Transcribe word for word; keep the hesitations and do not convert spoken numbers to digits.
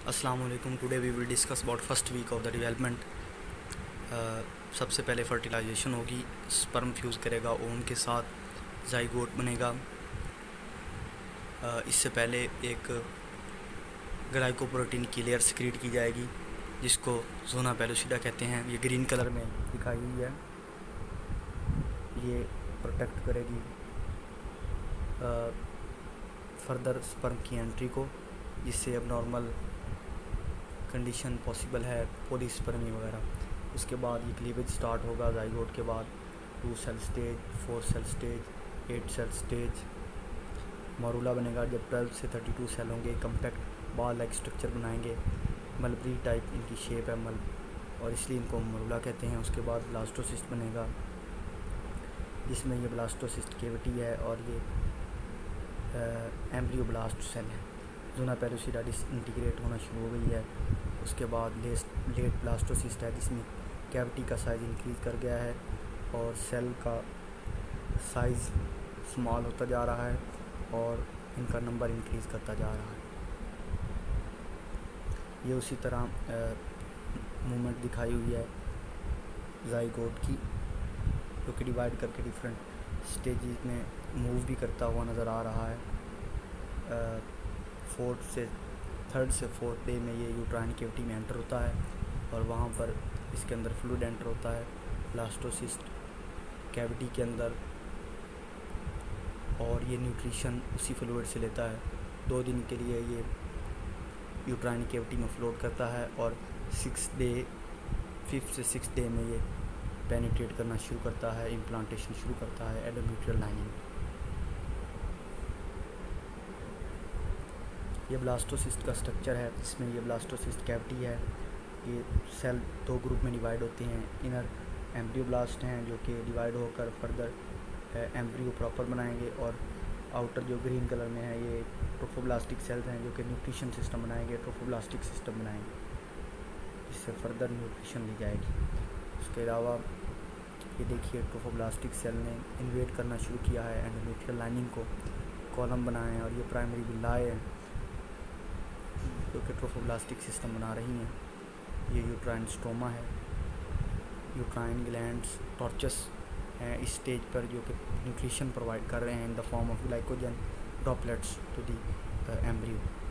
अस्सलाम वालेकुम। Today we will discuss about first week of the development. सबसे पहले फर्टिलाइजेशन होगी, स्पर्म फ्यूज़ करेगा ओम के साथ, जाइगोट बनेगा। uh, इससे पहले एक ग्लाइकोप्रोटीन की लेयर सिक्रीट की जाएगी जिसको जोना पेलुसिडा कहते हैं। ये ग्रीन कलर में दिखाई हुई है। ये प्रोटेक्ट करेगी फर्दर स्पर्म की एंट्री को, जिससे अब नॉर्मल कंडीशन पॉसिबल है, पॉलीस्पर्मी वगैरह। उसके बाद ये क्लीवेज स्टार्ट होगा जाइगोट के बाद। Two cell stage, four cell stage, eight cell stage, morula बनेगा जब ट्वेल्व से थर्टी टू सेल होंगे। कम्पैक्ट बॉल लाइक स्ट्रक्चर बनाएंगे, मलबरी टाइप इनकी शेप है मल और इसलिए इनको मरूला कहते हैं। उसके बाद ब्लास्टोसिस्ट बनेगा जिसमें ये ब्लास्टोसिस्ट केविटी है और ये एम्ब्रियोब्लास्ट सेल है। जोना पेलुसिडा डिसइंटीग्रेट होना शुरू हो गई है। उसके बाद लेट लेट ब्लास्टोसिस्ट है जिसमें कैविटी का साइज़ इंक्रीज़ कर गया है और सेल का साइज़ स्मॉल होता जा रहा है और इनका नंबर इंक्रीज़ करता जा रहा है। ये उसी तरह मूवमेंट दिखाई हुई है जाइगोट की, जो कि डिवाइड करके डिफरेंट स्टेजेस में मूव भी करता हुआ नज़र आ रहा है। फोर्थ से थर्ड से फोर्थ डे में ये यूट्राइन कैविटी में एंटर होता है और वहाँ पर इसके अंदर फ्लूइड एंटर होता है ब्लास्टोसिस्ट कैविटी के अंदर, और ये न्यूट्रिशन उसी फ्लूइड से लेता है। दो दिन के लिए ये यूट्राइन कैविटी में फ्लोट करता है और सिक्स डे फिफ्थ से सिक्स डे में ये पेनिट्रेट करना शुरू करता है, इम्प्लांटेशन शुरू करता है एंडोमेट्रियल लाइनिंग। ये ब्लास्टोसिस्ट का स्ट्रक्चर है जिसमें ये ब्लास्टोसिस्ट कैविटी है। ये सेल दो ग्रुप में डिवाइड होते हैं। इनर एम्ब्रियोब्लास्ट हैं जो कि डिवाइड होकर फर्दर एम्ब्रियो प्रॉपर बनाएंगे, और आउटर जो ग्रीन कलर में है ये ट्रोफोब्लास्टिक सेल्स हैं जो कि न्यूट्रिशन सिस्टम बनाएंगे, ट्रोफोब्लास्टिक सिस्टम बनाएंगे, इससे फर्दर न्यूट्रिशन ली जाएगी। उसके अलावा ये देखिए ट्रोफोब्लास्टिक सेल ने इन्वेट करना शुरू किया है एंडोमेट्रियल लाइनिंग को, कॉलम बनाए हैं और ये प्राइमरी विलाए हैं जो कि ट्रोफोब्लास्टिक सिस्टम बना रही हैं। ये यूट्राइन स्ट्रोमा है, यूट्राइन ग्लैंड्स टॉर्चस हैं इस स्टेज पर जो कि न्यूट्रिशन प्रोवाइड कर रहे हैं in the form of glycogen droplets to the embryo.